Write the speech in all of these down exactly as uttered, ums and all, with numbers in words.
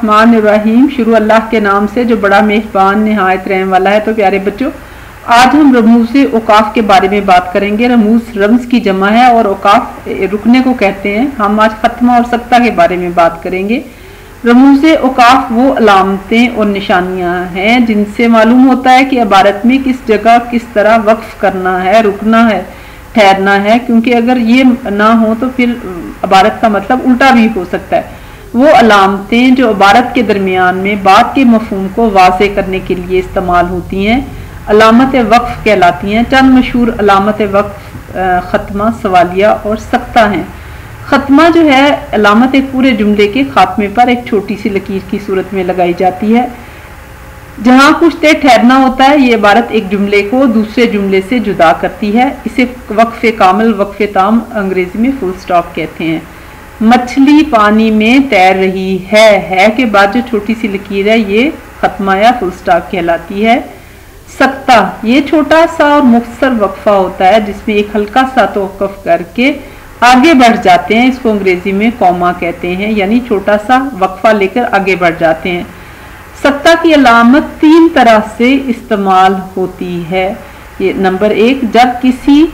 बिस्मिल्लाहिर्रहमानिर्रहीम, शुरू अल्लाह के नाम से जो बड़ा मेहरबान निहायत रहम वाला है। तो प्यारे बच्चों, आज हम रमूज ओकाफ के बारे में बात करेंगे। रमूज रम्ज की जमा है और ओकाफ रुकने को कहते हैं। हम आज खत्मा और सख्ता के बारे में बात करेंगे। रमूज ओकाफ वो अलामतें और निशानियां हैं जिनसे मालूम होता है कि इबारत में किस जगह किस तरह वक्फ करना है, रुकना है, ठहरना है, क्योंकि अगर ये ना हो तो फिर इबारत का मतलब उल्टा भी हो सकता है। वो अलामतें जो इबारत के दरमियान में बात के मफहूम को वाज़े करने के लिए इस्तेमाल होती हैं अलामत वक्फ कहलाती हैं। चंद मशहूर अलामत वक्फ ख़त्मा, सवालिया और सख्ता हैं। ख़त्मा जो है अलामत एक पूरे जुमले के खात्मे पर एक छोटी सी लकीर की सूरत में लगाई जाती है। जहाँ कुछ देर ठहरना होता है, ये इबारत एक जुमले को दूसरे जुमले से जुदा करती है। इसे वक्फ़े कामिल, वक्फ़े ताम अंग्रेजी में फुल स्टॉप कहते हैं। मछली पानी में तैर रही है, है के बाद जो छोटी सी लकीर है ये खत्मा या फुल स्टॉप कहलाती है। सख्ता ये छोटा सा और मुख्तसर वक्फा होता है जिसमें एक हल्का सा तवक्कुफ करके आगे बढ़ जाते हैं। इसको अंग्रेजी में कॉमा कहते हैं, यानी छोटा सा वक्फा लेकर आगे बढ़ जाते हैं। सख्ता की अलामत तीन तरह से इस्तेमाल होती है। ये नंबर एक, जब किसी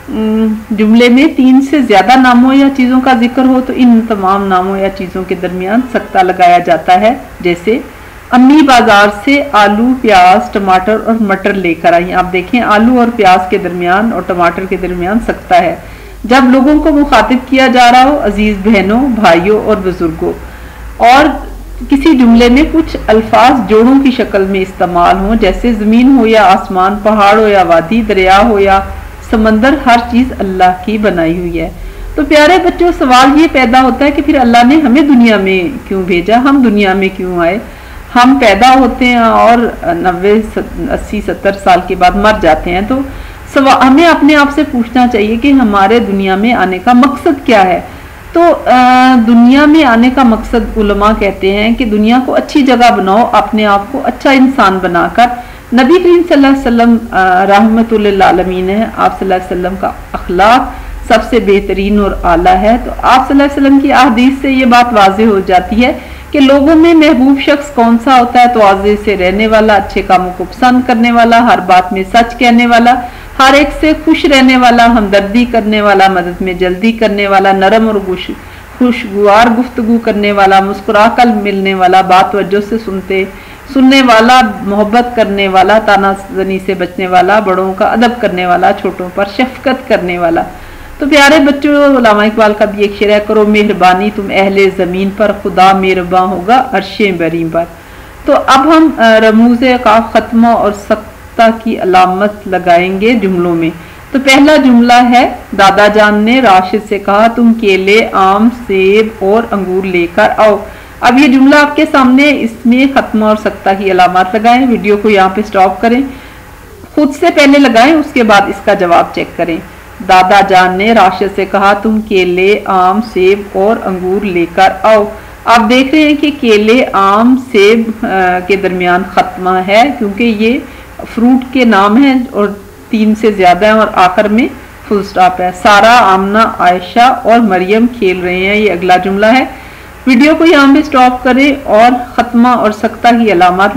जुमले में तीन से ज्यादा नामों या चीजों का जिक्र हो तो इन तमाम नामों या चीजों के दरमियान सख्ता लगाया जाता है। जैसे अम्मी बाजार से आलू, प्याज, टमाटर और मटर लेकर आई। आप देखें, आलू और प्याज के दरमियान और टमाटर के दरमियान सख्ता है। जब लोगों को मुखातिब किया जा रहा हो, अजीज बहनों, भाइयों और बुजुर्गों, और किसी जुमले में कुछ अल्फाज जोड़ों की शक्ल में इस्तेमाल हो, जैसे जमीन हो या आसमान, पहाड़ हो या वादी, दरिया हो या समंदर, हर चीज अल्लाह की बनाई हुई है। तो प्यारे बच्चों, सवाल ये पैदा होता है कि फिर अल्लाह ने हमें दुनिया में क्यों भेजा, हम दुनिया में क्यों आए। हम पैदा होते हैं और नब्बे अस्सी सत्तर साल के बाद मर जाते हैं। तो सवाल हमें अपने आप से पूछना चाहिए कि हमारे दुनिया में आने का मकसद क्या है। तो आ, दुनिया में आने का मकसद उलमा कहते हैं कि दुनिया को अच्छी जगह बनाओ, अपने आप को अच्छा इंसान बनाकर। नबी करीम सल्लल्लाहु अलैहि वसल्लम रहमतुल लिल आलमीन है। आप सल्लल्लाहु अलैहि वसल्लम का अखलाक सबसे बेहतरीन और आला है। तो आप सल्लल्लाहु अलैहि वसल्लम की अहदीस से ये बात वाज़ेह हो जाती है कि लोगों में महबूब शख्स कौन सा होता है। तो तवाज़े से रहने वाला, अच्छे कामों को पसंद करने वाला, हर बात में सच कहने वाला, हर एक से खुश रहने वाला, हमदर्दी करने वाला, मदद में जल्दी करने वाला, नरम और खुश खुशगवार गुफ्तगू करने वाला, मुस्कुराकर मिलने वाला, बात तवज्जो से सुनते सुनने वाला, मोहब्बत करने वाला, तानाजनी से बचने वाला, बड़ों का अदब करने वाला, छोटों पर शफकत करने वाला। तो प्यारे बच्चों, उलमा इकबाल का भी एक शेर है, करो मेहरबानी तुम अहले ज़मीन पर, खुदा मेहरबान होगा अर्शे बरी पर। तो अब हम रमूज का खत्मा और सख्ता की अलामत लगाएंगे जुमलों में। तो पहला जुमला है, दादा जान ने राशिद से कहा तुम केले, आम, सेब और अंगूर लेकर आओ। अब ये जुमला आपके सामने, इसमें खत्मा और सख्ता की अलामत लगाएं। वीडियो को यहाँ पे स्टॉप करें, खुद से पहले लगाएं, उसके बाद इसका जवाब चेक करें। दादा जान ने राशिद से कहा तुम केले, आम, सेब और अंगूर लेकर आओ। आप देख रहे हैं कि केले, आम, सेब के दरमियान खत्मा है क्योंकि ये फ्रूट के नाम हैं और तीन से ज्यादा है और आखिर में फुल स्टॉप है। सारा, आमना, आयशा और मरियम खेल रहे हैं, ये अगला जुमला है। वीडियो को यहाँ पे स्टॉप करें और खत्मा और सख्ता की अलामत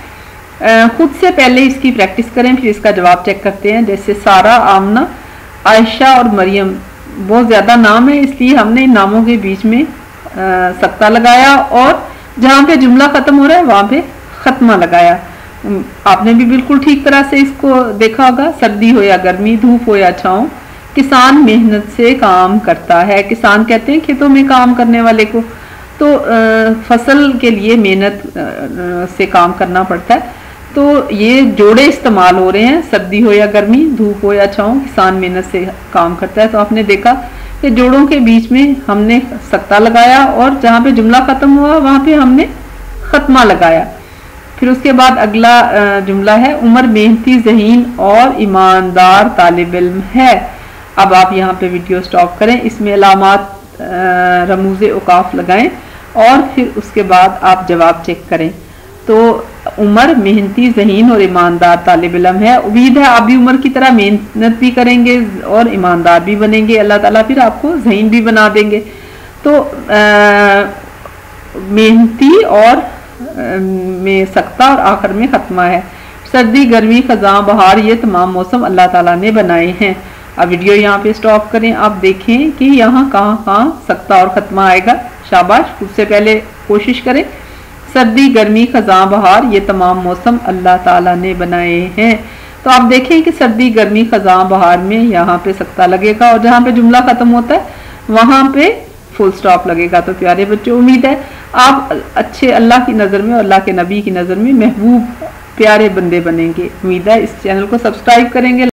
लगाएं। खुद से पहले इसकी प्रैक्टिस करें, फिर इसका जवाब चेक करते हैं। जैसे सारा, आमना, आयशा और मरियम बहुत ज्यादा नाम है, इसलिए हमने इन नामों के बीच में सख्ता लगाया और जहाँ पे जुमला खत्म हो रहा है वहां पे खत्मा लगाया। आपने भी बिल्कुल ठीक तरह से इसको देखा होगा। सर्दी हो या गर्मी, धूप हो या छाँव, किसान मेहनत से काम करता है। किसान कहते हैं खेतों में काम करने वाले को। तो फसल के लिए मेहनत से काम करना पड़ता है। तो ये जोड़े इस्तेमाल हो रहे हैं, सर्दी हो या गर्मी, धूप हो या छाँव, किसान मेहनत से काम करता है। तो आपने देखा कि जोड़ों के बीच में हमने सख्ता लगाया और जहाँ पे जुमला खत्म हुआ वहाँ पे हमने खत्मा लगाया। फिर उसके बाद अगला जुमला है, उमर मेहनती, ज़हीन और ईमानदार तालिब इल्म है। अब आप यहाँ पे वीडियो स्टॉप करें, इसमें अलामत रमूज औकाफ लगाएं और फिर उसके बाद आप जवाब चेक करें। तो उमर मेहनती, ज़हीन और ईमानदार तालिब इल्म है। उम्मीद है आप भी उमर की तरह मेहनत भी करेंगे और ईमानदार भी बनेंगे। अल्लाह ताला फिर आपको ज़हीन भी बना देंगे। तो आ, मेहनती और में सख्ता और आखिर में खत्मा है। सर्दी गर्मी खज़ां बहार ये तमाम मौसम अल्लाह ताला ने बनाए हैं। अब वीडियो यहाँ पे स्टॉप करें, आप देखें कि यहाँ कहाँ कहाँ सख्ता और खत्मा आएगा। शाबाश, उससे पहले कोशिश करें। सर्दी गर्मी खज़ां बहार ये तमाम मौसम अल्लाह ताला ने बनाए हैं। तो आप देखें कि सर्दी गर्मी खज़ां बहार में यहाँ पे सख्ता लगेगा और जहाँ पे जुमला खत्म होता है वहाँ पे फुल स्टॉप लगेगा। तो प्यारे बच्चों, उम्मीद है आप अच्छे अल्लाह की नज़र में और अल्लाह के नबी की नज़र में महबूब प्यारे बंदे बनेंगे। उम्मीद है इस चैनल को सब्सक्राइब करेंगे।